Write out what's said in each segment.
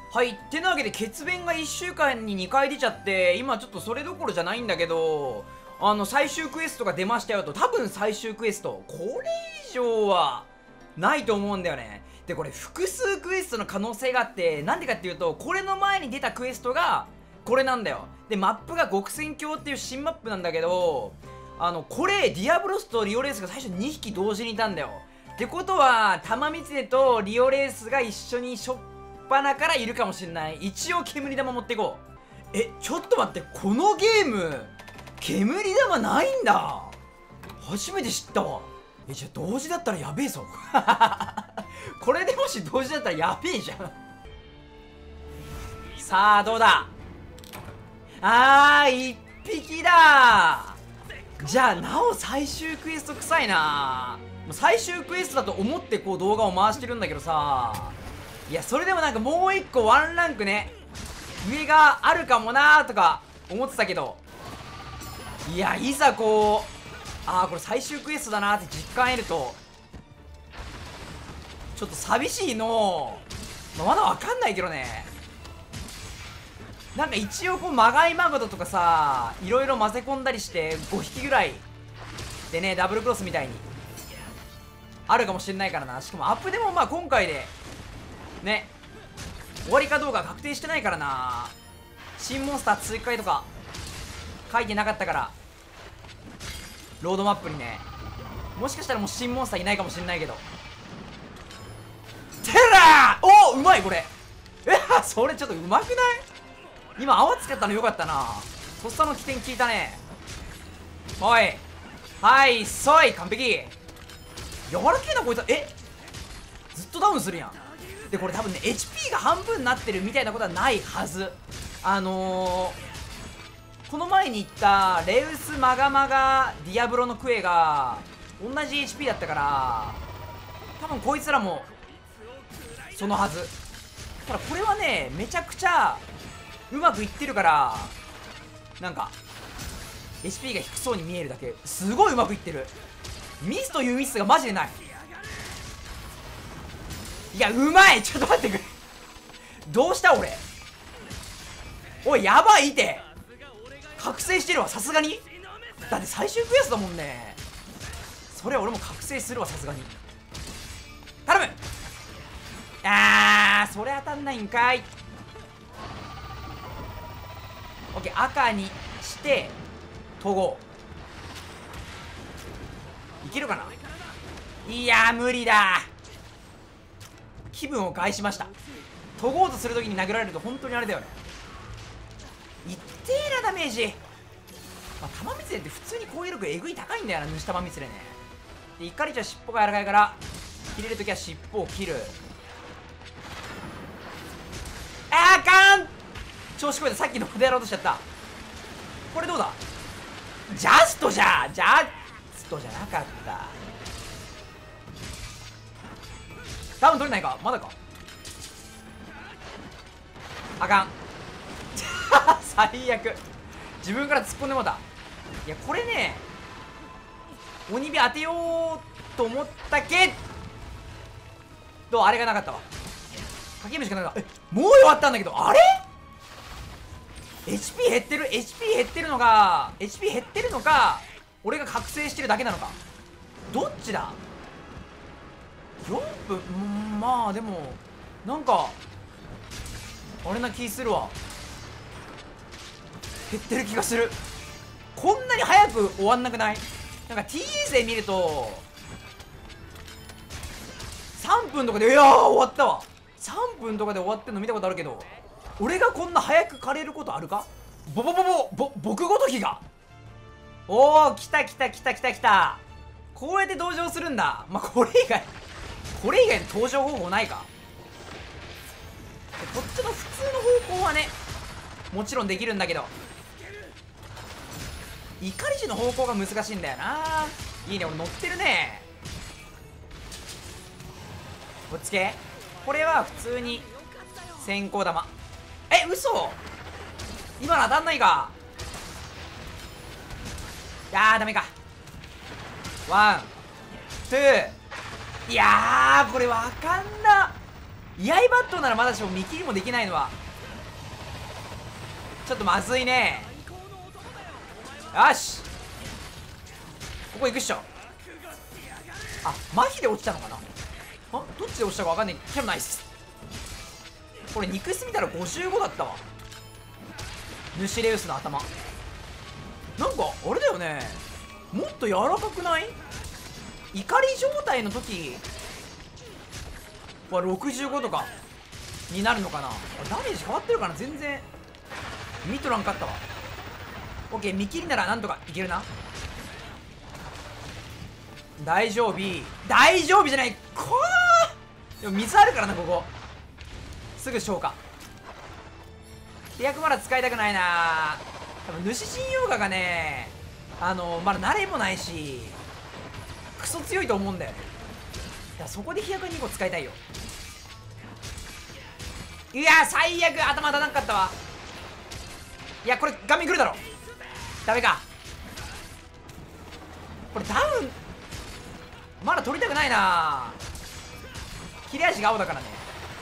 はい、ってなわけで血便が1週間に2回出ちゃって、今ちょっとそれどころじゃないんだけど、最終クエストが出ましたよと。多分最終クエスト、これ以上はないと思うんだよね。で、これ複数クエストの可能性があって、なんでかっていうと、これの前に出たクエストがこれなんだよ。で、マップが極戦郷っていう新マップなんだけど、これディアブロスとリオレースが最初2匹同時にいたんだよ。ってことは玉三つとリオレースが一緒にしょっぱなからいるかもしれない。一応煙玉持っていこう。ちょっと待って、このゲーム煙玉ないんだ。初めて知ったわ。じゃあ同時だったらやべえぞこれでもし同時だったらやべえじゃんさあどうだ。1匹だ。じゃあなお最終クエスト臭いな。最終クエストだと思ってこう動画を回してるんだけどさ、いやそれでもなんかもう一個ワンランクね上があるかもなーとか思ってたけど、いやいざこうこれ最終クエストだなーって実感得るとちょっと寂しいの。まだわかんないけどね。なんか一応こうマガイマグドとかさいろいろ混ぜ込んだりして5匹ぐらいでねダブルクロスみたいにあるかもしれないからな。しかもアップでもまあ今回でね終わりかどうか確定してないからな。新モンスター追加とか書いてなかったからロードマップにね、もしかしたらもう新モンスターいないかもしれないけど。テラー、うまいこれ。それちょっとうまくない？今泡使ったのよかったな。とっさの起点効いたね。おいはいそい完璧。柔らけえなこいつ。ずっとダウンするやん。でこれ多分ね HP が半分になってるみたいなことはないはず。この前に言ったレウスマガマガディアブロのクエが同じ HP だったから多分こいつらもそのはず。ただこれはねめちゃくちゃうまくいってるからなんか HP が低そうに見えるだけ。すごいうまくいってる。ミスというミスがマジでない。いやうまい。ちょっと待ってくれどうした俺。おいやばいって覚醒してるわさすがに。だって最終クエストだもんね。それ俺も覚醒するわさすがに。頼む。それ当たんないんかい。オッケー赤にして統合いけるかな。いや無理だ。気分を害しました。研ごうとするときに殴られると本当にあれだよね。一定なダメージ。玉みつれって普通に攻撃力えぐい高いんだよな。主玉みつれね。で怒りちゃ尻尾が柔らかいから切れるときは尻尾を切る。あかん。調子こいた。さっきのでやろうとしちゃった。これどうだ。ジャストじゃジャストじゃなかった。多分取れないか。まだか。あかん最悪。自分から突っ込んでもうた。いやこれね鬼火当てようと思ったけどあれがなかったわ。かけるしかないか。もう終わったんだけどあれ HP 減ってる。 HP 減ってるのか HP 減ってるのか俺が覚醒してるだけなのかどっちだ。4分まあでもなんかあれな気するわ。減ってる気がする。こんなに早く終わんなくない？なんか TA 勢見ると3分とかでいやー終わったわ。3分とかで終わってんの見たことあるけど俺がこんな早く枯れることあるか。僕ごときが。おお来た来た来た来た来た。こうやって登場するんだ。まあこれ以外の登場方法ないか。こっちの普通の方向はねもちろんできるんだけど怒り字の方向が難しいんだよな。いいね俺乗ってるね。こっち系これは普通に先行玉。嘘今の当たんないか。いやーダメか。ワンツー。いやーこれわかんな。 居合バットならまだしも見切りもできないのはちょっとまずいね。よし、ここ行くっしょ。あ、麻痺で落ちたのかな。どっちで落ちたか分かんないけどナイス。これ肉質見たら55だったわ。ヌシレウスの頭なんかあれだよね、もっと柔らかくない？怒り状態の時は65とかになるのかな。ダメージ変わってるかな。全然見とらんかったわ。オッケー、見切りならなんとかいけるな。大丈夫、大丈夫じゃない。でも水あるからな、ここすぐ消化。飛躍まだ使いたくないな。多分主神ヨガがね、まだ慣れもないしクソ強いと思うんだよね。いや、そこで飛躍2個使いたいよ。いや最悪、頭当たらなかったわ。いや、これ画面来るだろ。ダメか。これダウンまだ取りたくないな。切れ味が青だからね。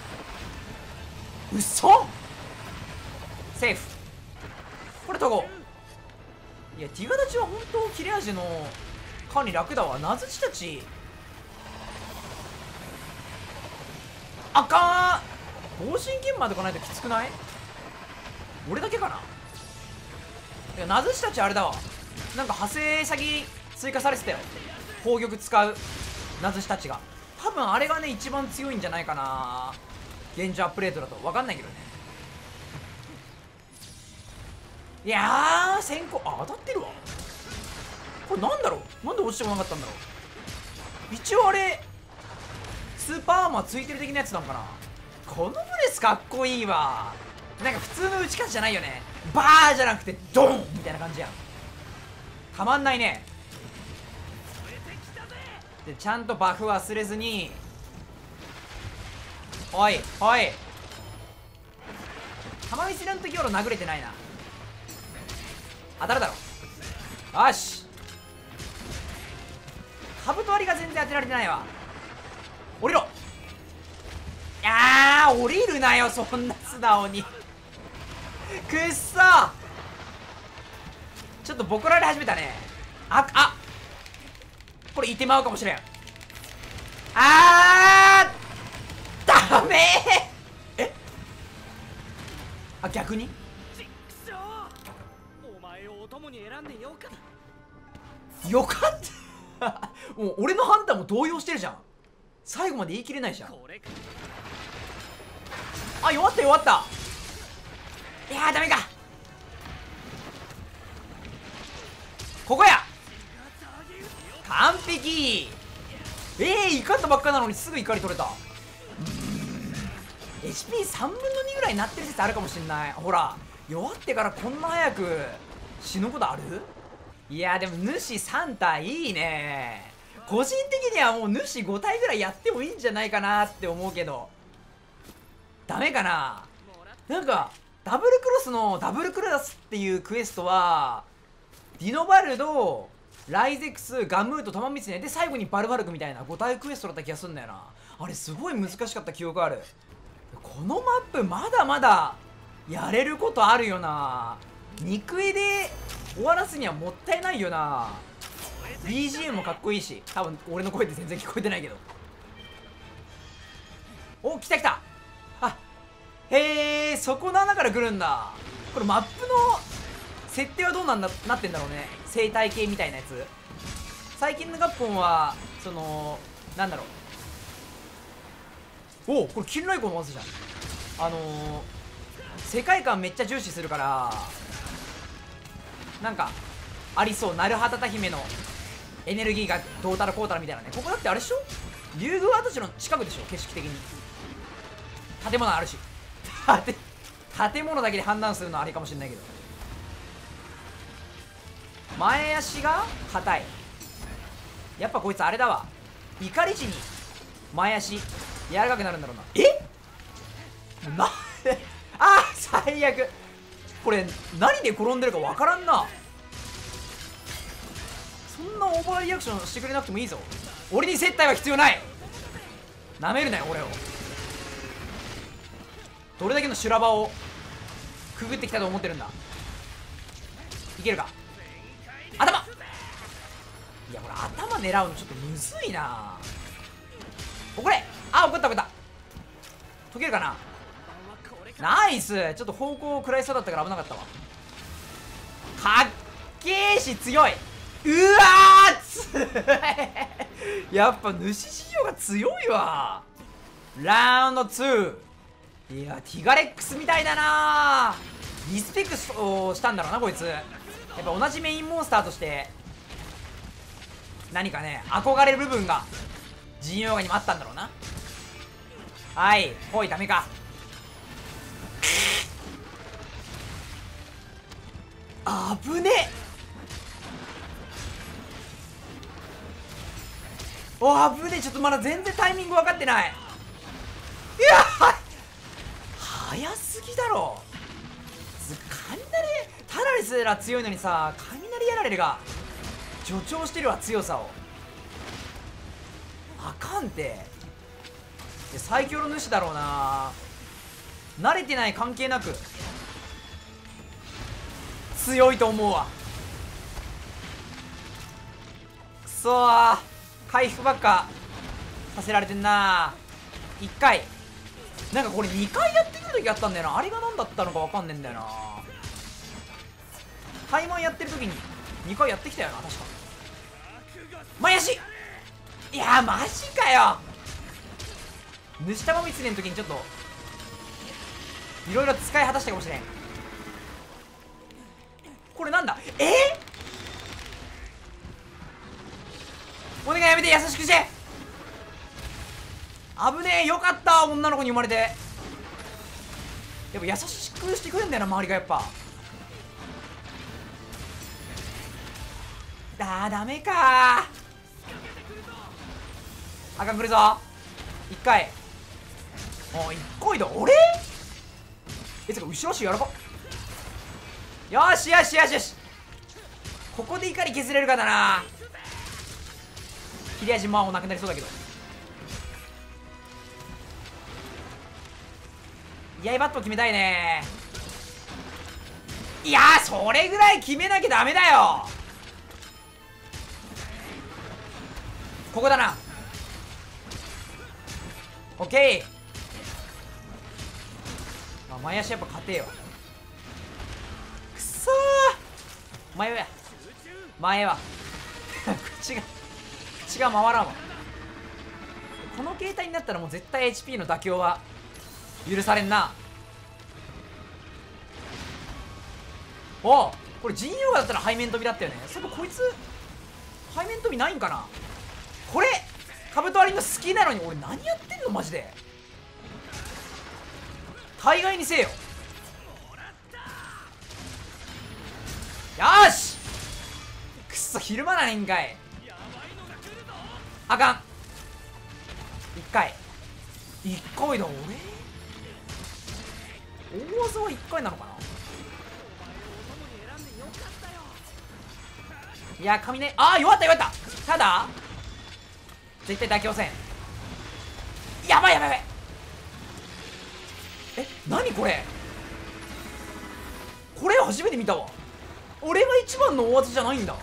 うそ、セーフ。これとこう。いや、ティガたちは本当切れ味の管理楽だわ。ナズチたちあかん。防神剣まで来ないときつくない？俺だけかな。いや、ナズチたちあれだわ、なんか派生先追加されてたよ、攻撃使うナズチたちが。多分あれがね一番強いんじゃないかな、現状アップデートだと。分かんないけどね。いやー、先行当たってるわ。これなんだろう、なんで落ちてこなかったんだろう。一応あれスーパーアーマーついてる的なやつなんかな。このブレスかっこいいわ。なんか普通の打ち方じゃないよね。バーじゃなくてドンみたいな感じやん。たまんないね。でちゃんとバフ忘れずに。おいおい、玉見せの時ほど殴れてないな。当たるだろ。よし、カブト割りが全然当てられてないわ。降りろ。いやー、降りるなよそんな素直に。くっそー、ちょっとボコられ始めたね。これいてまうかもしれん。ダメー。逆にお前をお供に選んでよかった。よかったもう俺の判断も動揺してるじゃん。最後まで言い切れないじゃん。弱った弱った。いやーダメか。ここや。完璧。怒ったばっかなのにすぐ怒り取れた。HP3 分の2ぐらいになってる説あるかもしんない。ほら弱ってからこんな早く死ぬことある？いやでも主3体いいね。個人的にはもう主5体ぐらいやってもいいんじゃないかなって思うけど、ダメかな。なんかダブルクロスのダブルクラスっていうクエストはディノバルド、ライゼクス、ガムート、玉ミツネで最後にバルバルクみたいな5体クエストだった気がするんだよな。あれすごい難しかった記憶ある。このマップまだまだやれることあるよな。肉絵で終わらすにはもったいないよな。 BGM もかっこいいし、多分俺の声って全然聞こえてないけど。お、来た来た。へえ、そこの穴から来るんだ。これマップの設定はどうなってんだろうね。生態系みたいなやつ。最近のガッポンはそのなんだろう。これキルライコの技じゃん。世界観めっちゃ重視するからなんかありそう。鳴畑多姫のエネルギーがどうたらこうたらみたいなね。ここだってあれでしょ、竜宮跡地の近くでしょ、景色的に。建物あるし建物だけで判断するのはあれかもしれないけど、前足が硬い。やっぱこいつあれだわ、怒り時に前足柔らかくなるんだろうな。最悪。これ何で転んでるかわからんな。そんなオーバーリアクションしてくれなくてもいいぞ。俺に接待は必要ない。なめるなよ俺を。 どれだけの修羅場をくぐってきたと思ってるんだ。いけるか。頭。いやこれ頭狙うのちょっとむずいな。おこれ怒った解けるかな。ナイス。ちょっと方向を食らいそうだったから危なかったわ。かっけーし強い。うわーやっぱ主仕様が強いわ。ラウンド2。いやティガレックスみたいだな。リスペクトをしたんだろうなこいつ。やっぱ同じメインモンスターとして何かね憧れる部分が陣容画にもあったんだろうな。はいほいダメか。あぶねえ。お危ねえ。ちょっとまだ全然タイミング分かってない。いや早すぎだろ。雷タラレスら強いのにさ、雷やられるが助長してるわ強さを。あかんて。最強の主だろうな。慣れてない関係なく強いと思うわ。くそー回復ばっかさせられてんな。1回なんかこれ2回やってくる時あったんだよな。あれが何だったのか分かんねえんだよな。タイマンやってる時に2回やってきたよな確か。前足。いやーマジかよ。主玉蜜の時にちょっといろいろ使い果たしたかもしれん。これなんだ。お願いやめて。優しくして。危ねえ。よかった女の子に生まれて。やっぱ優しくしてくれんだよな周りが。やっぱダメか。あかん来るぞ。1回1回だ。俺つか後ろ足やらか。よしよしよしよし。ここで怒り削れるかだな。切れ味もうなくなりそうだけど。イヤイバット決めたいね。いやーそれぐらい決めなきゃダメだよ。ここだな。オッケー。前足やっぱ勝てえわ。くそー前は口が回らんわ。この形態になったらもう絶対 HP の妥協は許されんな。おこれ陣容画だったら背面飛びだったよね。そういえばこいつ背面飛びないんかな。これカブト割りの好きなのに俺何やってんのマジで。大概にせえよ。よーしくっそひるまないんかい。あかん。1回だ。大技は1回なのかな。いや雷弱った。ただ絶対妥協せん。やばい何これ初めて見たわ。俺が一番の大技じゃないんだ。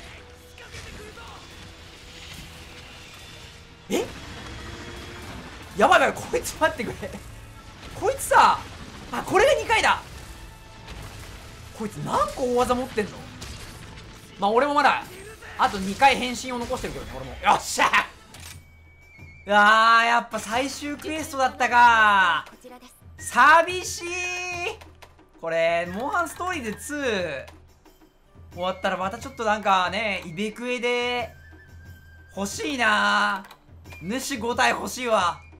やばいこいつ待ってくれ。こいつさこれが2回だ。こいつ何個大技持ってんの。まあ俺もまだあと2回変身を残してるけどね俺も。よっしゃやっぱ最終クエストだったか。寂しい。これモンハンストーリーで2終わったらまたちょっとなんかねイベクエで欲しいな。主5体欲しいわ。